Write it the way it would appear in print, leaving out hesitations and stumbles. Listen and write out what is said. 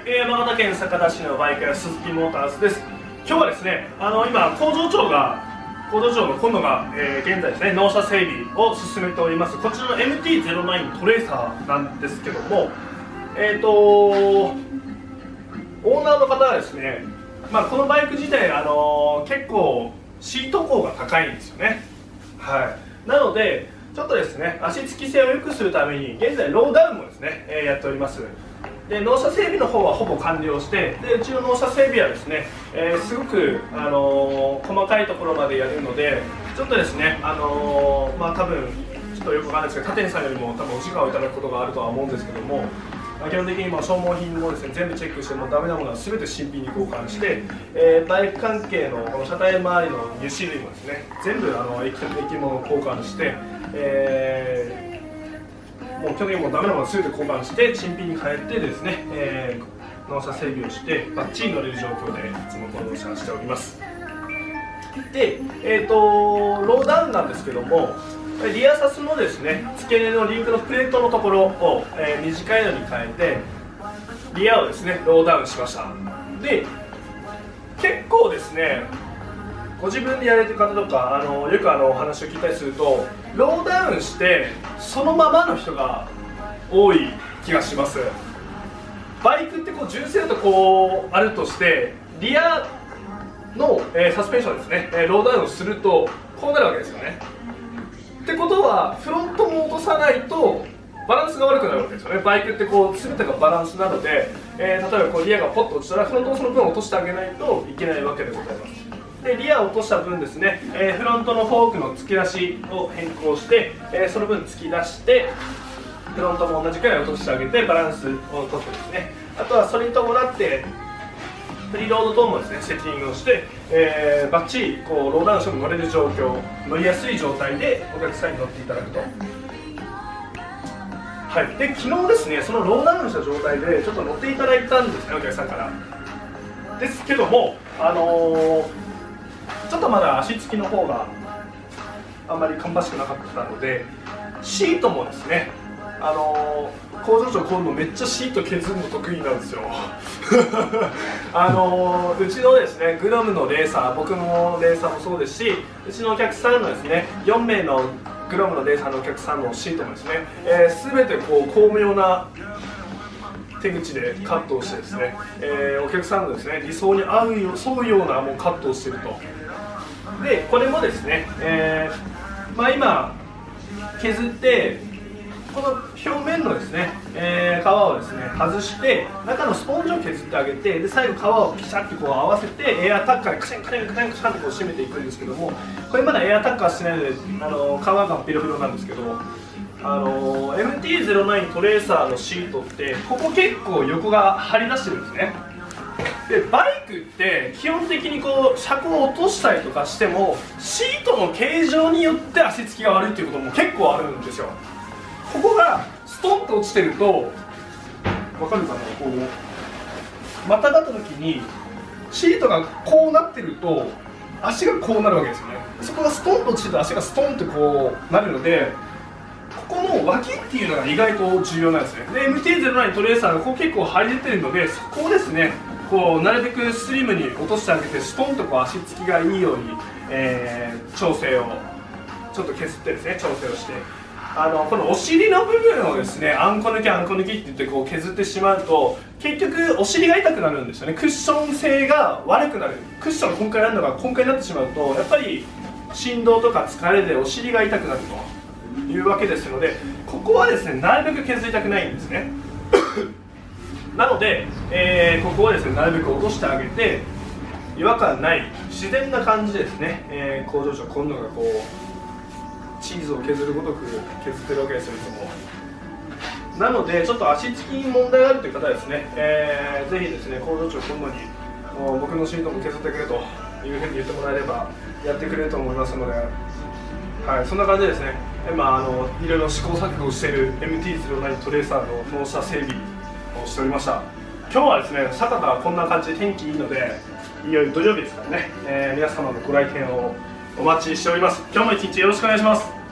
山形県酒田市のバイク屋鈴木モーターズです。今日はですね、今工場長の今野が、現在ですね、納車整備を進めておりますこちらの MT-09 トレーサーなんですけども、オーナーの方はですね、このバイク自体、結構シート高が高いんですよね。はい、なのでちょっとですね、足つき性を良くするために現在ローダウンもですね、やっております。で納車整備の方はほぼ完了して、でうちの納車整備はですね、すごく、細かいところまでやるので、ちょっとですね、多分ちょっとよくわかんないですけど、他店さんよりも多分お時間をいただくことがあるとは思うんですけども、基本的に消耗品もですね、全部チェックして、もうダメなものは全て新品に交換して、バイク関係のこの車体周りの油脂類もですね、全部液物を交換して、もう基本的にもうダメなものは全て交換して新品に変えてですね、納車整備をしてバッチリ乗れる状況でいつも納車しております。で、ローダウンなんですけども、リアサスのですね、付け根のリンクのプレートのところを、短いのに変えてリアをですねローダウンしました。で結構ですね、ご自分でやれてる方とかよくお話を聞いたりすると、ローダウンしてそのままの人が多い気がします。バイクってこう純正だとこうあるとして、リアの、サスペンションですね、ローダウンをするとこうなるわけですよね。ってことはフロントも落とさないとバランスが悪くなるわけですよね。バイクってこう全てがバランスなので、例えばこうリアがポッと落ちたらフロントをその分落としてあげないといけないわけでございます。でリアを落とした分ですね、フロントのフォークの突き出しを変更して、その分突き出してフロントも同じくらい落としてあげてバランスをとってですね、あとはそれに伴ってプリロード等もですねセッティングをして、バッチリこうローダウンしても乗れる状況、乗りやすい状態でお客さんに乗っていただくと。はい、で昨日ですね、そのローダウンした状態でちょっと乗っていただいたんですね、お客さんから。ですけども、ちょっとまだ足つきの方があんまり芳しくなかったので、シートもですね、工場長今度めっちゃシート削るの得意なんですよ。うちのですねグロムのレーサー、僕のレーサーもそうですし、うちのお客さんのですね4名のグロムのレーサーのお客さんのシートもですね、全てこう巧妙な手口でカットをしてですね、お客さんのですね理想に沿うようなもうカットをしていると。でこれもですね、今削ってこの表面のですね、皮をですね外して中のスポンジを削ってあげて、で最後皮をピシャッとこう合わせてエアタッカーでカシャンカシャンカシャンカシャンとこう締めていくんですけども、これまだエアタッカーしてないので皮がベロベロなんですけど、MT-09 トレーサーのシートってここ結構横が張り出してるんですね。でバイクって基本的にこう車高を落としたりとかしてもシートの形状によって足つきが悪いっていうことも結構あるんですよ。ここがストンと落ちてると分かるかな、こうまたがった時にシートがこうなってると足がこうなるわけですよね。そこがストンと落ちてると足がストンとこうなるので、ここの脇っていうのが意外と重要なんですね。で MT-09 トレーサーがこう結構張り出てるので、そこをですねこうなるべくスリムに落としてあげて、ストンとこう足つきがいいように、調整をちょっと削ってですね調整をして、このお尻の部分をですねあんこ抜きあんこ抜きって言ってこう削ってしまうと結局お尻が痛くなるんですよね。クッション性が悪くなる。クッションが今回なるのが今回になってしまうとやっぱり振動とか疲れでお尻が痛くなるというわけですので、ここはですねなるべく削りたくないんですね。なので、ここはですねなるべく落としてあげて違和感ない自然な感じでですね、工場長今度がこうチーズを削るごとく削ってるわけですよいつも。なのでちょっと足つきに問題があるという方はですね、ぜひですね工場長今度にもう僕のシートも削ってくれというふうに言ってもらえればやってくれると思いますので、はい、そんな感じでですね今いろいろ試行錯誤している MT-09 トレーサーの納車整備をしておりました。今日はですね酒田はこんな感じで天気いいので、いよいよ土曜日ですからね、皆様のご来店をお待ちしております。今日も一日よろしくお願いします。